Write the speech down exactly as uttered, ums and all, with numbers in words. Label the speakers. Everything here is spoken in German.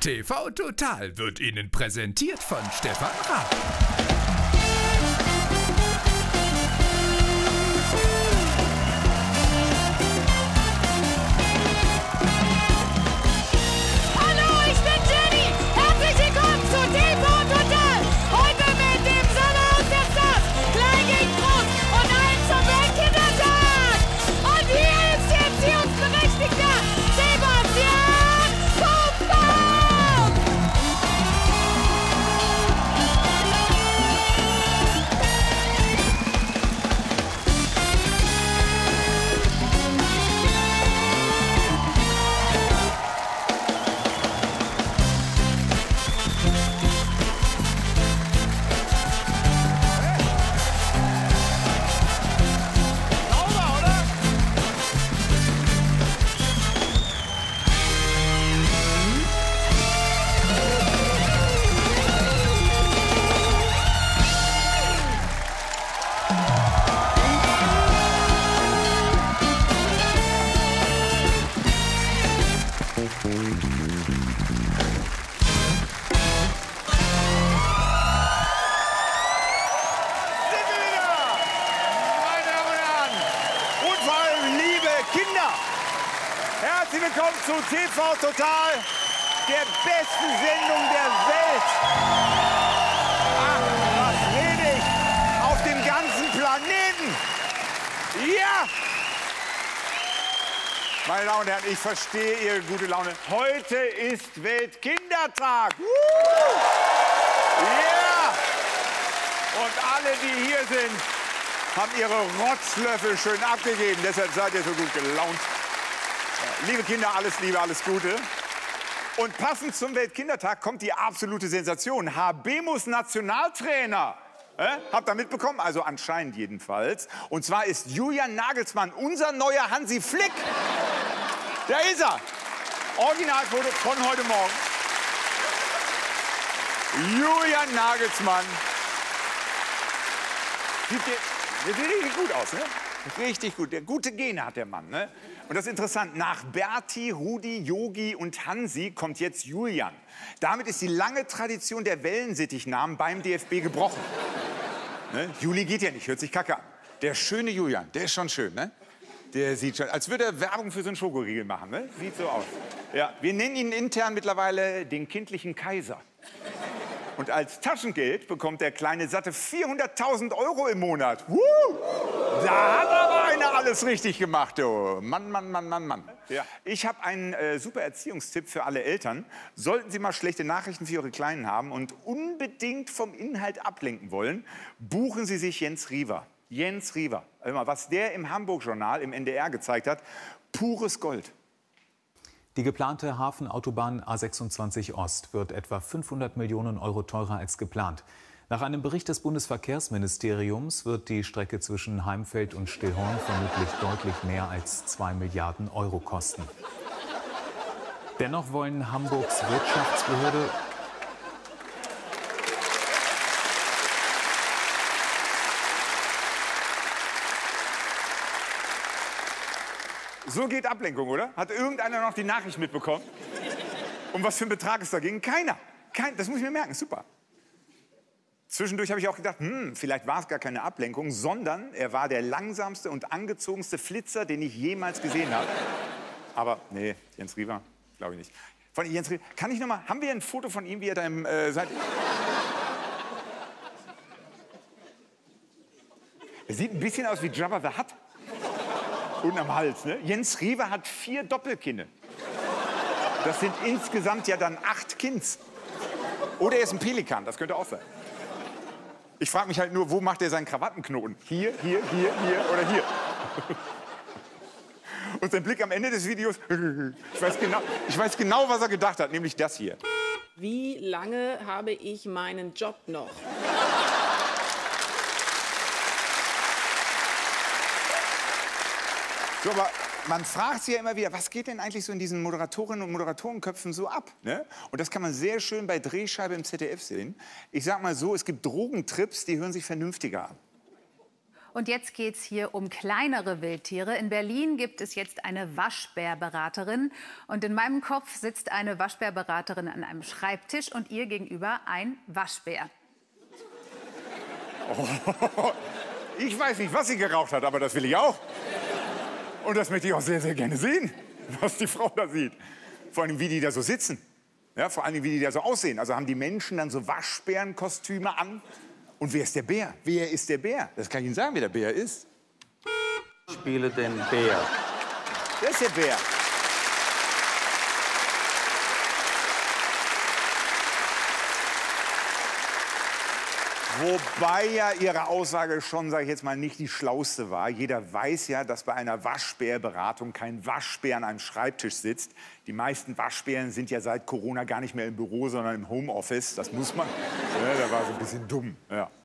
Speaker 1: T V Total wird Ihnen präsentiert von Stefan Raab.
Speaker 2: Herzlich willkommen zu T V Total, der besten Sendung der Welt. Ach, was rede ich? Auf dem ganzen Planeten. Ja! Meine Damen und Herren, ich verstehe Ihre gute Laune. Heute ist Weltkindertag. Ja! Und alle, die hier sind, haben ihre Rotzlöffel schön abgegeben. Deshalb seid ihr so gut gelaunt. Liebe Kinder, alles Liebe, alles Gute. Und passend zum Weltkindertag kommt die absolute Sensation. Habemus Nationaltrainer. Äh? Habt ihr mitbekommen? Also anscheinend jedenfalls. Und zwar ist Julian Nagelsmann unser neuer Hansi Flick. Da ist er. Originalfoto von heute Morgen. Julian Nagelsmann. Sieht, sieht richtig gut aus, ne? Richtig gut. Der gute Gene hat der Mann, ne? Und das ist interessant. Nach Berti, Rudi, Yogi und Hansi kommt jetzt Julian. Damit ist die lange Tradition der Wellensittichnamen beim D F B gebrochen. Ne? Juli geht ja nicht, hört sich kacke an. Der schöne Julian, der ist schon schön, ne? Der sieht schon, als würde er Werbung für so einen Schokoriegel machen, ne? Sieht so aus. Ja, wir nennen ihn intern mittlerweile den kindlichen Kaiser. Und als Taschengeld bekommt der kleine satte vierhunderttausend Euro im Monat. Woo! Da hat aber einer alles richtig gemacht, du. Mann, Mann, Mann, Mann, Mann. Ja. Ich habe einen äh, super Erziehungstipp für alle Eltern. Sollten Sie mal schlechte Nachrichten für Ihre Kleinen haben und unbedingt vom Inhalt ablenken wollen, buchen Sie sich Jens Riewer. Jens Riewer. Also, was der im Hamburg-Journal, im N D R gezeigt hat, pures Gold.
Speaker 3: Die geplante Hafenautobahn A sechsundzwanzig Ost wird etwa fünfhundert Millionen Euro teurer als geplant. Nach einem Bericht des Bundesverkehrsministeriums wird die Strecke zwischen Heimfeld und Stillhorn vermutlich deutlich mehr als zwei Milliarden Euro kosten. Dennoch wollen Hamburgs Wirtschaftsbehörde
Speaker 2: So geht Ablenkung, oder? Hat irgendeiner noch die Nachricht mitbekommen? Um was für einen Betrag es da ging? Keiner. Kein, das muss ich mir merken, super. Zwischendurch habe ich auch gedacht, hm, vielleicht war es gar keine Ablenkung, sondern er war der langsamste und angezogenste Flitzer, den ich jemals gesehen habe. Aber nee, Jens Riewer, glaube ich nicht. Von Jens Riewer, kann ich noch mal, haben wir ein Foto von ihm, wie er da im, äh, seit... Er sieht ein bisschen aus wie Jabba the Hutt. Unten am Hals, ne? Jens Riewer hat vier Doppelkinne. Das sind insgesamt ja dann acht Kinds. Oder er ist ein Pelikan, das könnte auch sein. Ich frage mich halt nur, wo macht er seinen Krawattenknoten? Hier, hier, hier, hier oder hier? Und sein Blick am Ende des Videos, ich weiß genau, ich weiß genau, was er gedacht hat, nämlich das hier.
Speaker 4: Wie lange habe ich meinen Job noch?
Speaker 2: So, aber man fragt sich ja immer wieder, was geht denn eigentlich so in diesen Moderatorinnen und Moderatorenköpfen so ab? Ne? Und das kann man sehr schön bei Drehscheibe im Z D F sehen. Ich sag mal so, es gibt Drogentrips, die hören sich vernünftiger an.
Speaker 5: Und jetzt geht es hier um kleinere Wildtiere. In Berlin gibt es jetzt eine Waschbärberaterin. Und in meinem Kopf sitzt eine Waschbärberaterin an einem Schreibtisch und ihr gegenüber ein Waschbär.
Speaker 2: Oh, ich weiß nicht, was sie geraucht hat, aber das will ich auch. Und das möchte ich auch sehr, sehr gerne sehen, was die Frau da sieht. Vor allem, wie die da so sitzen. Ja, vor allem, wie die da so aussehen. Also haben die Menschen dann so Waschbärenkostüme an? Und wer ist der Bär? Wer ist der Bär? Das kann ich Ihnen sagen, wer der Bär ist.
Speaker 6: Ich spiele den Bär.
Speaker 2: Wer ist der Bär? Wobei ja Ihre Aussage schon, sage ich jetzt mal, nicht die schlauste war. Jeder weiß ja, dass bei einer Waschbärberatung kein Waschbär an einem Schreibtisch sitzt. Die meisten Waschbären sind ja seit Corona gar nicht mehr im Büro, sondern im Homeoffice. Das muss man. Ja, der war so ein bisschen dumm. Ja.